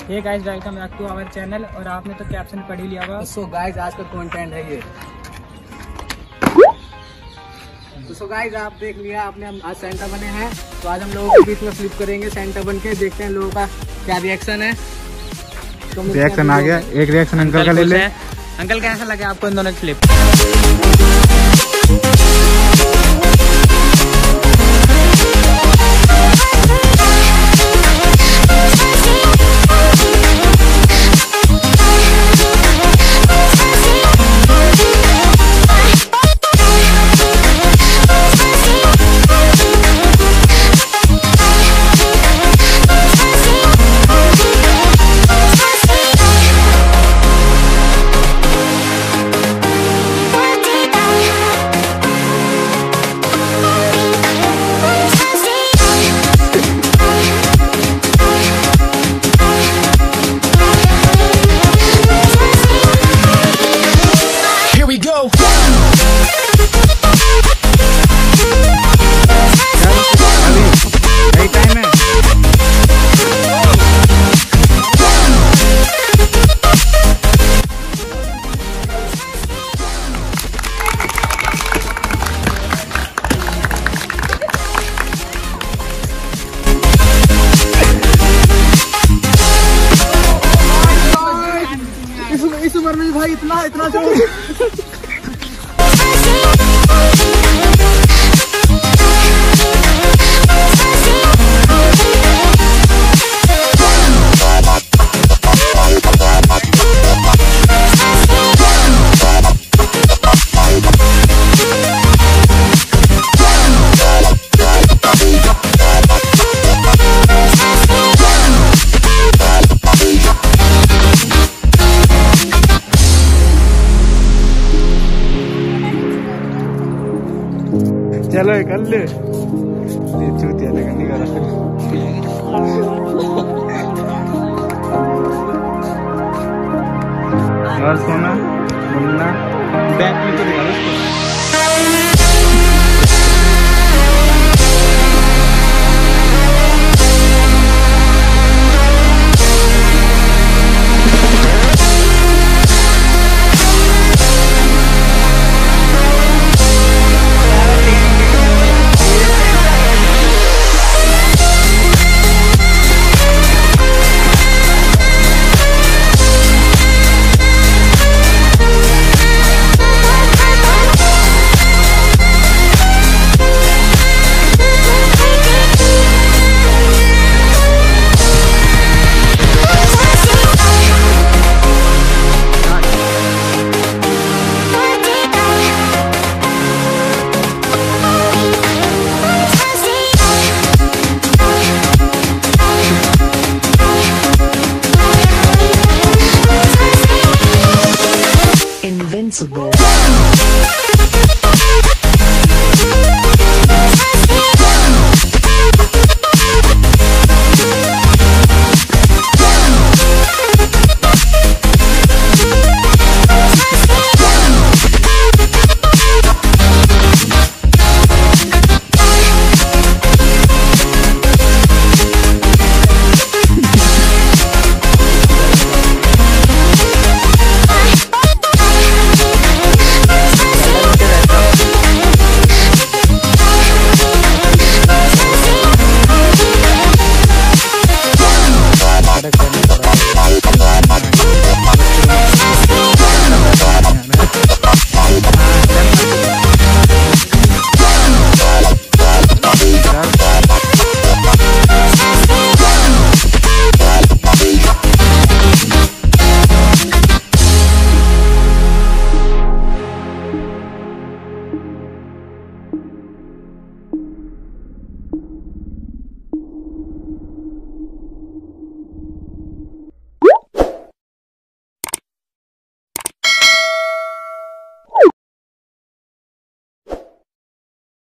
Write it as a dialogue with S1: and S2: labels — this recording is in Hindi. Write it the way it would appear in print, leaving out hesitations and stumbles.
S1: Hey guys, welcome back to our channel. और आपने तो कैप्शन पढ़ ही लिया होगा।
S2: सो गाइस, आज का कंटेंट है ये। तो गाइस, आप देख लिया आपने, हम आज सेंटा बने हैं। तो आज हम लोगों के बीच में फ्लिप करेंगे सेंटा बन के, देखते हैं लोगों का क्या रिएक्शन है। तो
S3: रिएक्शन आ गया, एक रिएक्शन अंकल का ले ले।
S1: अंकल कैसा लगे आपको इन दोनों की फ्लिप?
S2: इस उम्र में भाई इतना जो
S3: चलो कर ले, चूतिया लेकर नहीं करा। और सोना मुन्ना बैक में तो दिखा दो।
S4: Invincible.